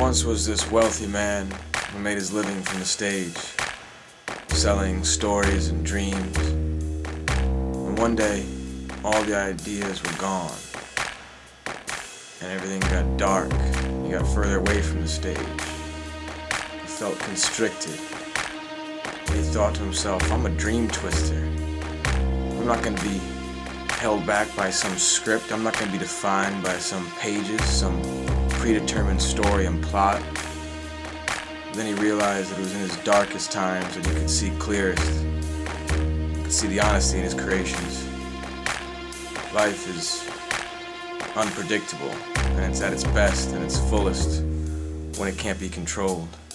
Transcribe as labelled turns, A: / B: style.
A: once was this wealthy man who made his living from the stage, selling stories and dreams. And one day, all the ideas were gone, and everything got dark. He got further away from the stage. He felt constricted. He thought to himself, I'm a dream twister. I'm not going to be held back by some script. I'm not going to be defined by some pages, some predetermined story and plot. Then he realized that it was in his darkest times that he could see clearest. He could see the honesty in his creations. Life is unpredictable, and it's at its best and its fullest when it can't be controlled.